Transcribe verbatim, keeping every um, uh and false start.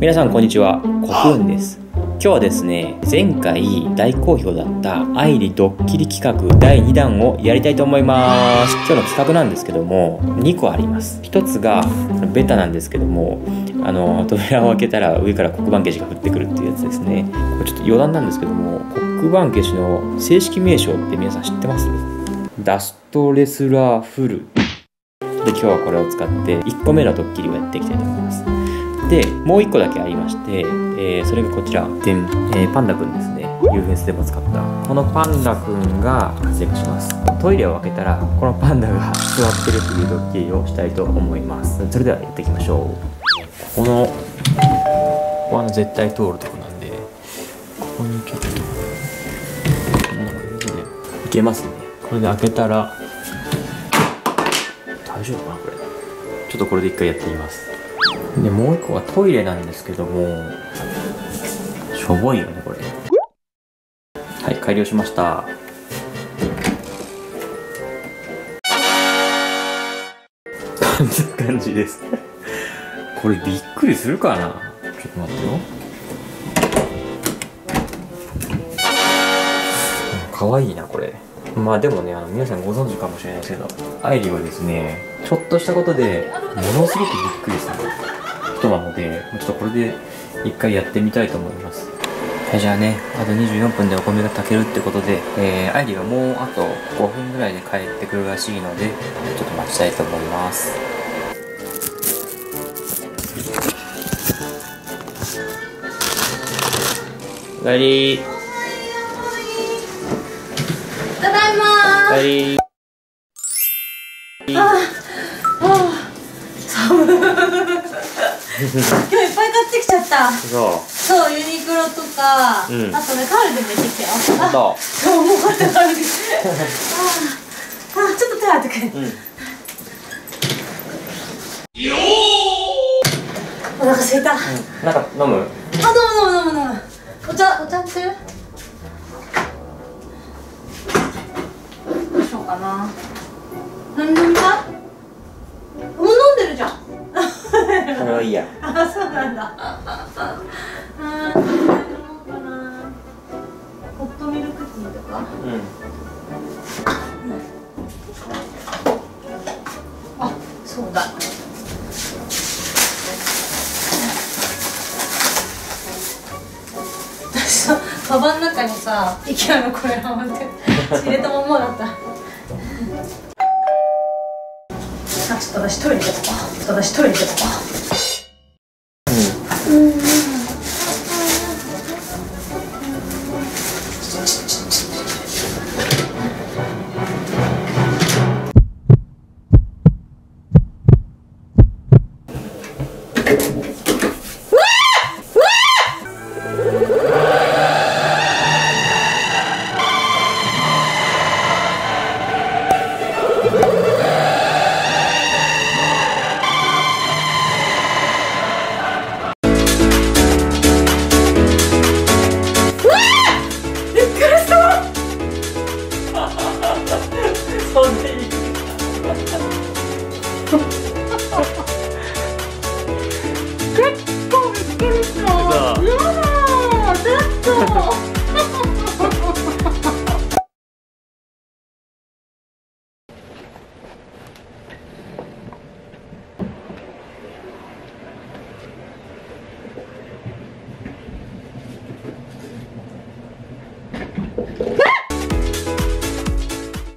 皆さんこんにちは、コクーンです。今日はですね、前回大好評だった愛理ドッキリ企画だいにだんをやりたいと思います。今日の企画なんですけどもにこあります。ひとつがベタなんですけども、あの扉を開けたら上から黒板消しが降ってくるっていうやつですね。これちょっと余談なんですけども、黒板消しの正式名称って皆さん知ってます？ダストレスラーフルで、今日はこれを使っていっこめのドッキリをやっていきたいと思います。で、もういっこだけありまして、えー、それがこちら、でん、えー、パンダくんですね。ユーフェスでも使ったこのパンダくんが活躍します。トイレを開けたらこのパンダが座ってるというドッキリをしたいと思います。それではやっていきましょう。このここは絶対通るとこなんで、ここにちょっといけますね。これで開けたら大丈夫かなこれ。ちょっとこれで一回やってみます。で、もう一個はトイレなんですけども、しょぼいよねこれ。はい、改良しました。こんな感じです。これびっくりするかな。ちょっと待ってよ。かわいいなこれ。まあでもね、あの皆さんご存知かもしれないですけど、愛理はですね、ちょっとしたことでものすごくびっくりする人なので、ちょっとこれで一回やってみたいと思います。はい、じゃあね、あとにじゅうよんぷんでお米が炊けるってことで、えー、愛理はもうあとごふんぐらいで帰ってくるらしいので、ちょっと待ちたいと思います。愛理ー。 ただいまー。 愛理ー。 ああ、寒い。今日いっぱい買ってきちゃった。 そうそう、ユニクロとか、うん、あとね、カールでも行ってきたよ。あ、そう、もう買ってカールで。ああ、ちょっと手洗ってくれ。うん、お腹すいた。うん、 なんか飲む？ あ、飲む飲む飲む飲む。お茶、お茶ってる？どうしようかな。何飲みたい？もう飲んでるじゃん。 それはいいや。 あ、そうなんだ。あー、何飲もうかな。ホットミルクティーとか。うん。あ、そうだ。私さ、カバンの中にさ、イケアのこれハマって入れたままだった。あ、ちょっと私トイレ行ってこう。ちょっと私トイレ行ってこう。うん。うん。結構びっくりした。やだー、ちょっとうわ